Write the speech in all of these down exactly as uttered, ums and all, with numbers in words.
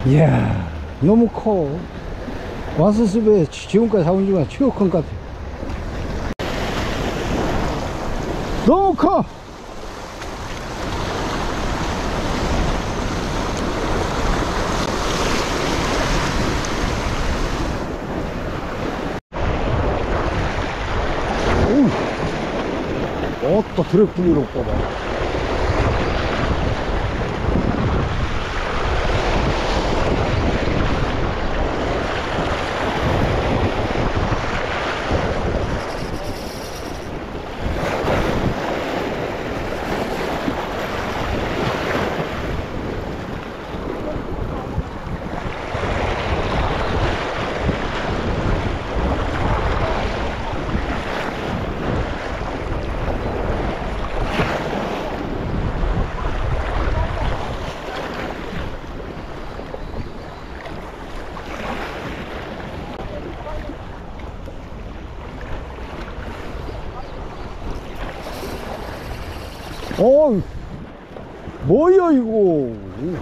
이야, 너무 커. 와스숲에 지금까지 잡은 중에 최고 큰 것 같아. 너무 커. 오, 어따 드래프리로 뽑아. 어, 뭐야 이거.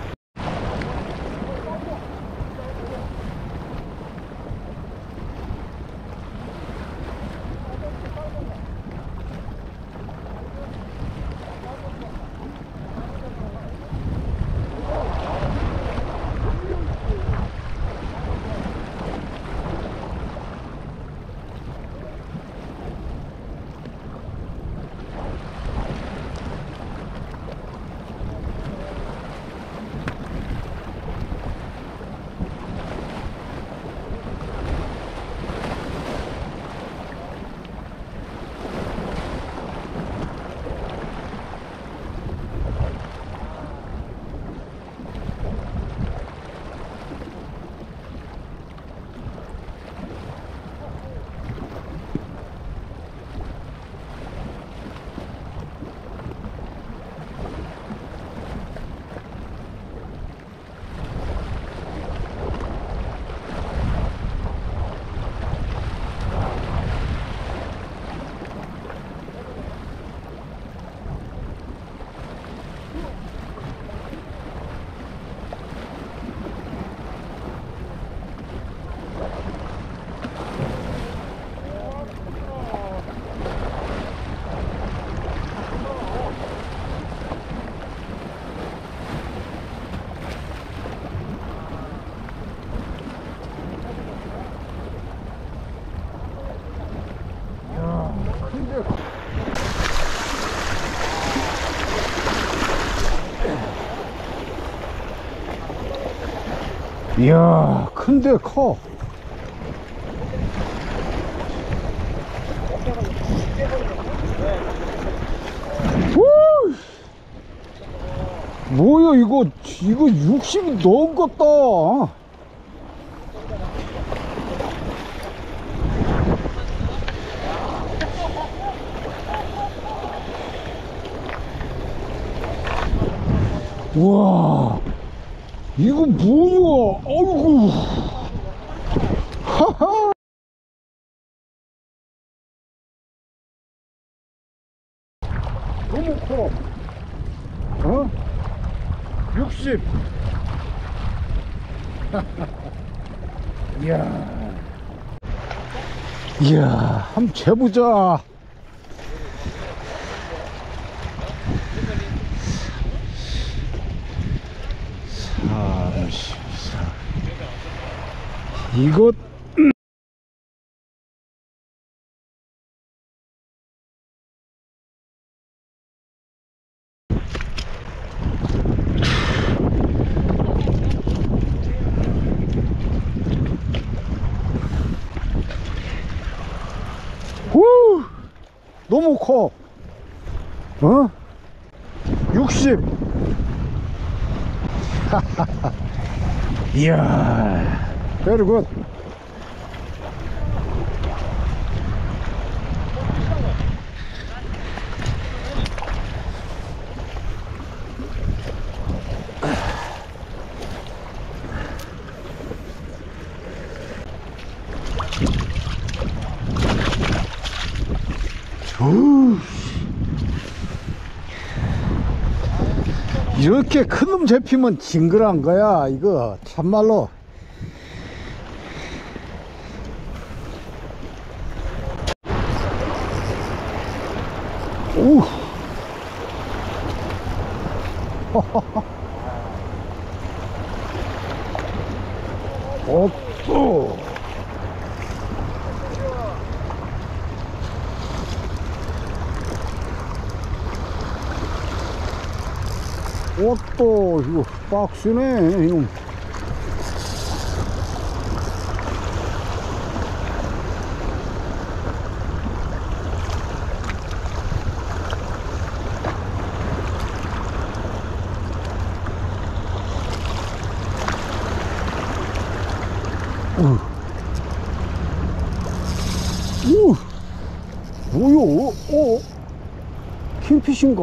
이야, 큰데 커. 우! 뭐야 이거 이거 육십이 넘었다. 우와, 이거 뭐야? 아이고. 하하. 너무 커. 어? 육십. 이야. 이야, 한번 재보자. 삼십사. 이것 후, 너무 커. 어? 육십. 이야, very good. 오, 이렇게 큰 놈 잡히면 징그러운 거야 이거 참말로. 오. 어, 또. 어, 또, 이거, 박스네, 이놈. 우. 우. 뭐요? 어? 킹피쉬인가?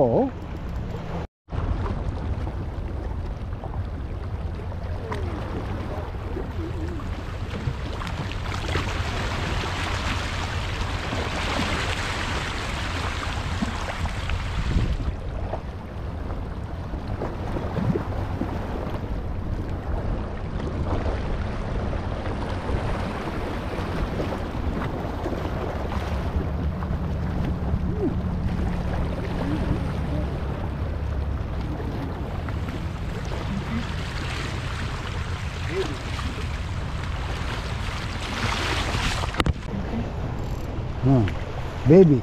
응, maybe.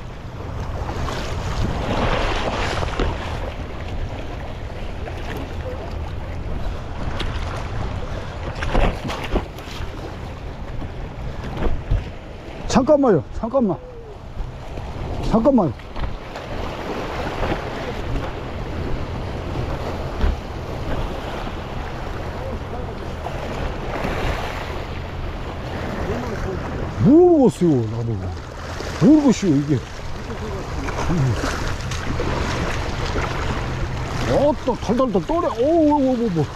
잠깐만요, 잠깐만. 잠깐만. 모르겠어요, 나도. 모르겠어요, 이게. 어, 또 달달달 떠래. 오, 오, 오, 오, 오.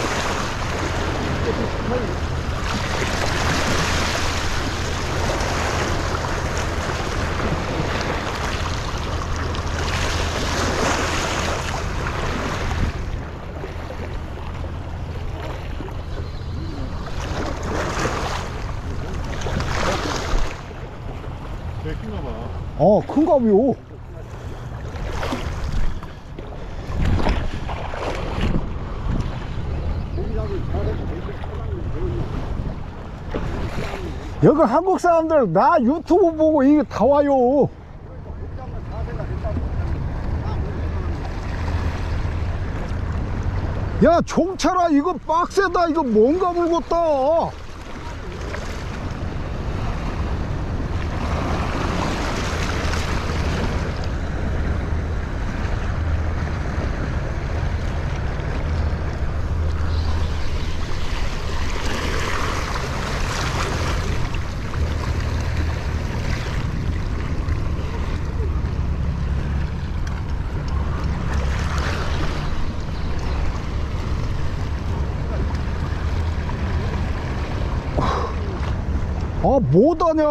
어, 큰가 봐요. 여기 한국 사람들 나 유튜브 보고 이게 다 와요. 야, 종차라 이거 빡세다. 이거 뭔가 물겠다. 아, 뭐다냐.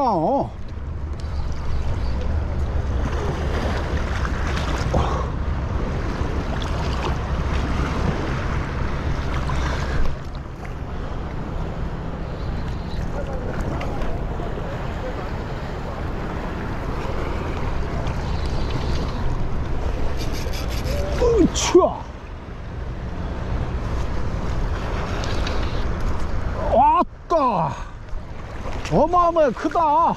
으쌰. 왔다. 어마어마해, 크다. 와,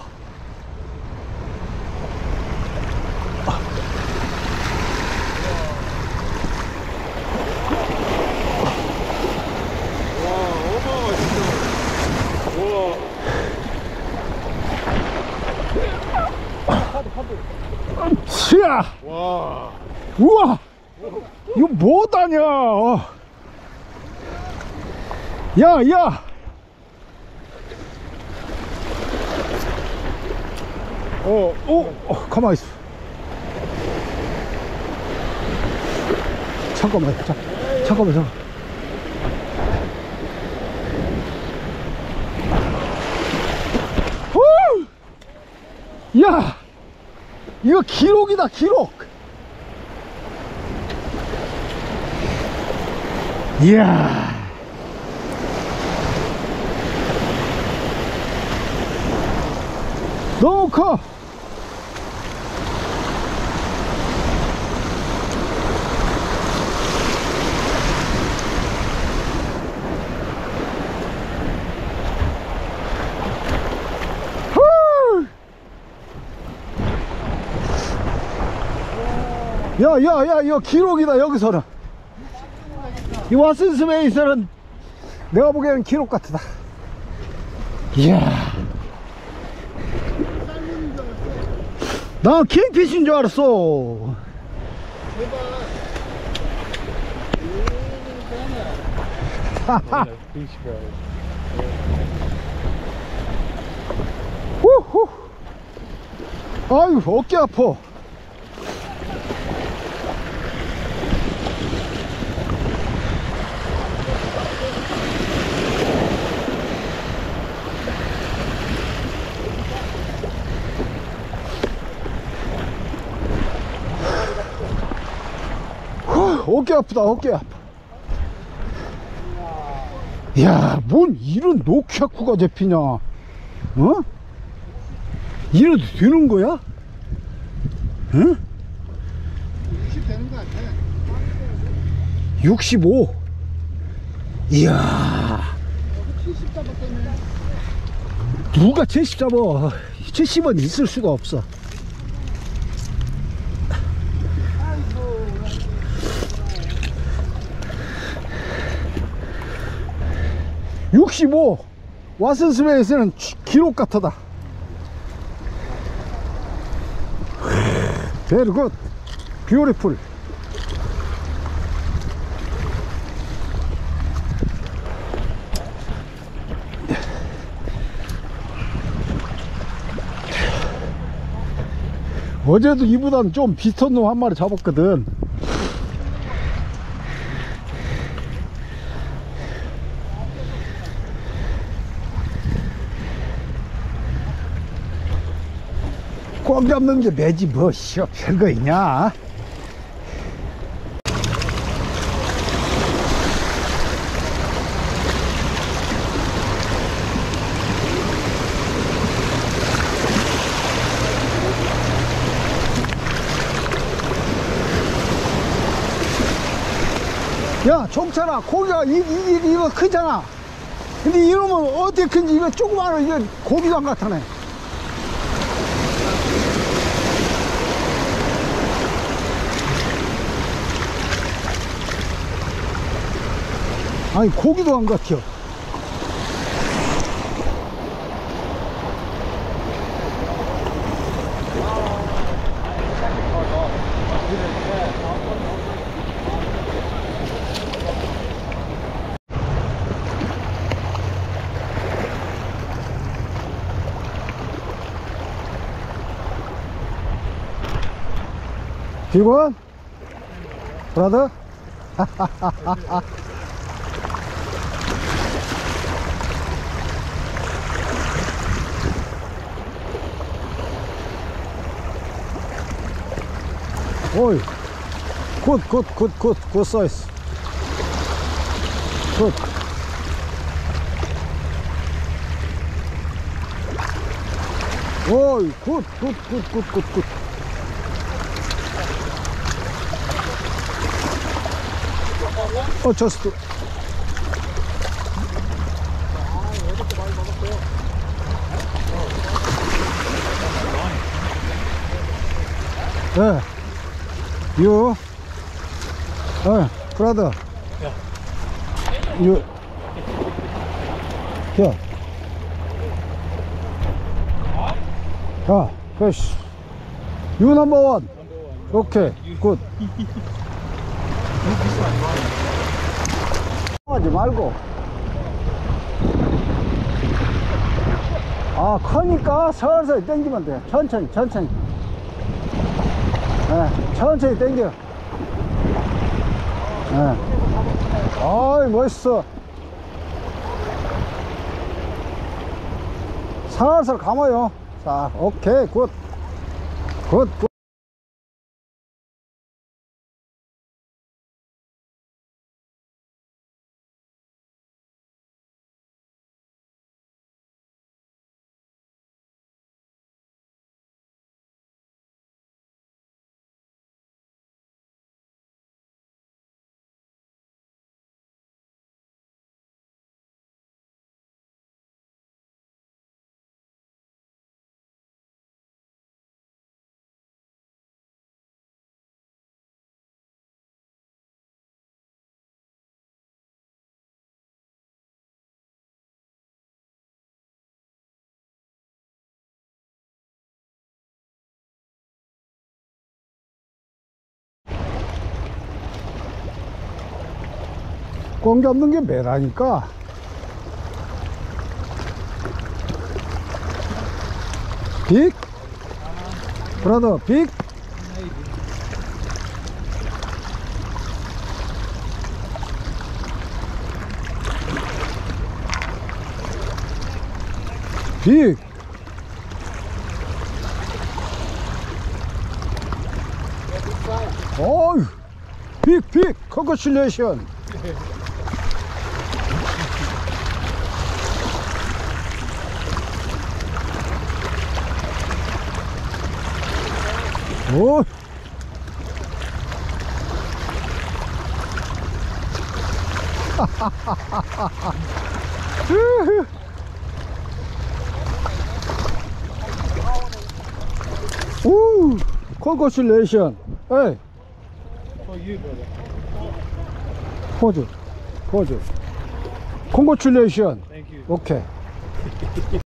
어마어마해 진짜. 와. 치야. 와. 우와. 이거 뭐다냐. 야, 야. 어, 어, 어, 가만히 있어. 잠깐만, 자, 잠깐만, 잠깐만. 후! 야, 이거 기록이다, 기록. 이야. 너무 커. 야야야 이거 기록이다. 여기서는 이 왓슨스베이스는 내가 보기에는 기록 같다. 이야, 나 킹피쉬인 줄 알았어. 후후. 아유 어깨 아파. 어깨 아프다. 어깨 아파. 야, 뭔 이런 노키아쿠가 잡히냐. 어? 이래도 되는 거야? 응? 육십 되는 거 같아. 육십오. 이야, 칠십 잡았겠네. 누가 칠십 잡아. 칠십은 있을 수가 없어. 육십오. 왓슨스베이스는 기록 같다. Very good. Beautiful. 어제도 이보단 좀 비슷한 놈 한 마리 잡았거든. 꽉 잡는 게 매지 뭐 씨, 별거 있냐. 야 종찬아, 고기가 이, 이, 이거 크잖아. 근데 이러면 어떻게 큰지, 이거 조그마한 이거 고기도 안 같아네. 아니 고기도 안 같혀. 비건? 브라더? 오이, 굿, 굿, 굿, 굿, 굿 사이즈. 굿. 오이, 굿, 굿, 굿, 굿, 굿, 굿. 어, 저스트. 네. You, uh, brother. Yeah. You, here. Ah, fish. You number one. Okay, good. 하지 말고. 아, 커니까 서서히 당기면 돼. 천천히, 천천히. 네, 천천히 당겨. 네. 어이, 멋있어. 살살 감아요. 자, 오케이, 굿. 굿, 굿. 꽝 잡는 게 매라니까. 빅? 브라더, 빅? 빅! 어휴, 빅, 빅! 컨그레츄레이션! 오! 오! 컨그레츄레이션! 에이! 포즈, 포즈. 컨그레츄레이션! 오케이.